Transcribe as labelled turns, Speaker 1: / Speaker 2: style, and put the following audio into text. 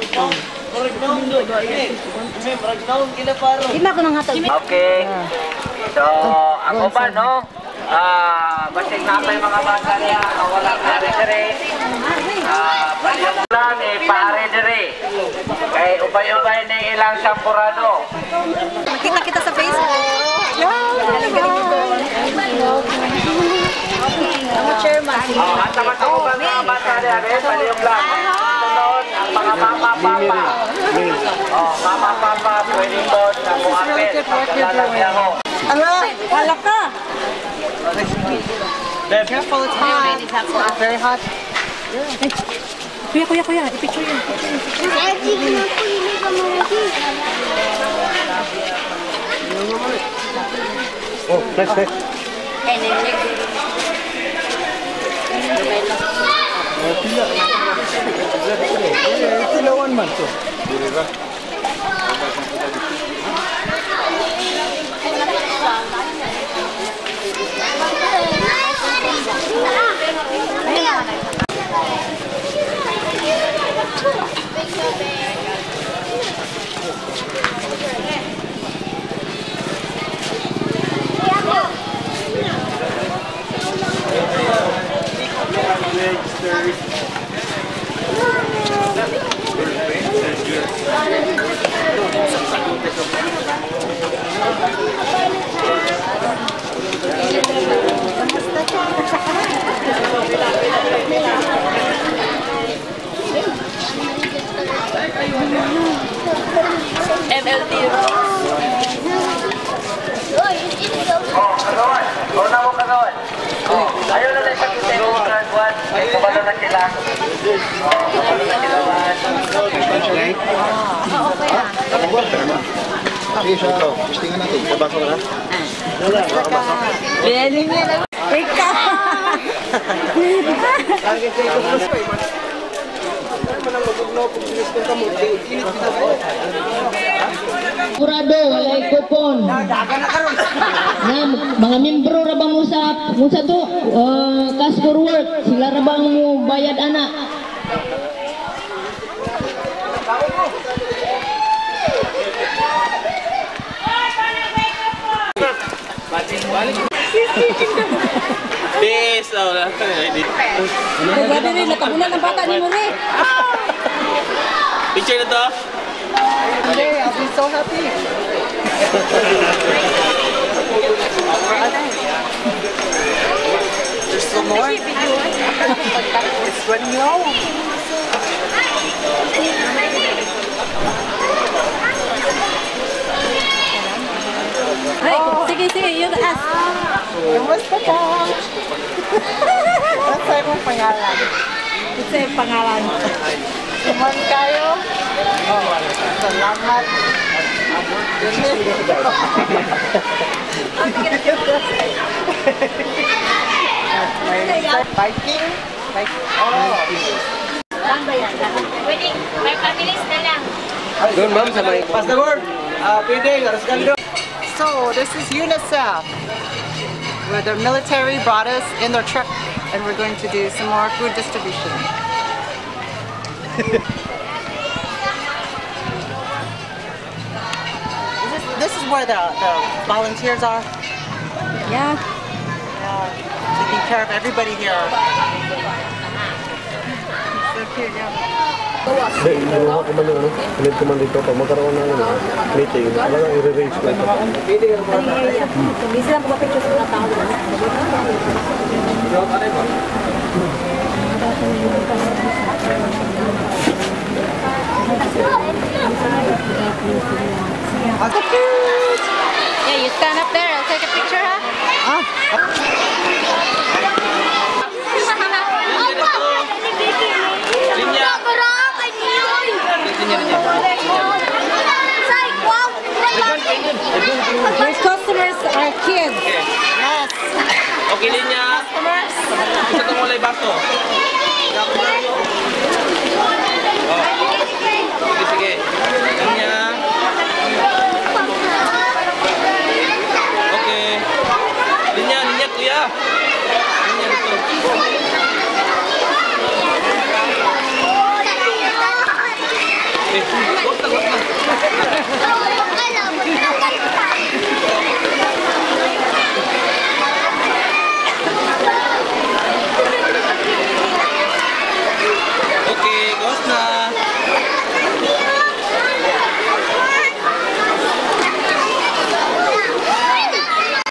Speaker 1: Okay. So, ako ba, no? Basig na pa yung mga bata niya, walang pare-dire. Palimulan pare-dire. Kaya ubay-ubay na ilang sampurado.
Speaker 2: Makita kita sa Facebook. Ang chairman.
Speaker 1: At naman ako ba mga bata niya, palimulan. Sunod, ang mga mama-papa. Mama-papa, pwede doon na buhapit. Pagkalalagyan mo.
Speaker 2: Wala ka. Careful, it's hot. It's very hot. Kuya, i-picture yun.
Speaker 3: Oh, next. Tilawan man to.
Speaker 2: MLT.
Speaker 1: Ayaw na lang sa kita yung grad 1. May kabalo na sila. Kabalo na sila.
Speaker 3: Okay, siya. Testingan natin. Kabasa ka na?
Speaker 2: Biyanin niya lang. Ika!
Speaker 4: Kurado, walay kupon. Mga membro ra bang musa to cash for work, sila ra bang mo bayad anak.
Speaker 5: Peace out.
Speaker 2: Grabe rin, natabunan ng bata ni Mure.
Speaker 5: Picture na to?
Speaker 2: Okay, I'll be so happy. There's still more. It's running low. Hey, sige, you ask. Kamusta ka? What's sa'yo mong pangalan? What's sa'yo pangalan? Suman kayo? Salamat. Biking?
Speaker 6: Saan ba yan? Pwede, may pabilis na lang.
Speaker 5: Doon ma'am sa may...
Speaker 1: Pass the word. Pwede, garas gando.
Speaker 2: So, this is UNICEF, where the military brought us in their truck, and we're going to do some more food distribution. This is where the volunteers are? Yeah. Taking care of everybody here. So cute, yeah.
Speaker 3: Inuha ko man yung pinid ko man dito. Pag magkaroon ng meeting, talagang i-arrange ko ito.
Speaker 6: Hindi sila magpapicture sa mga tao.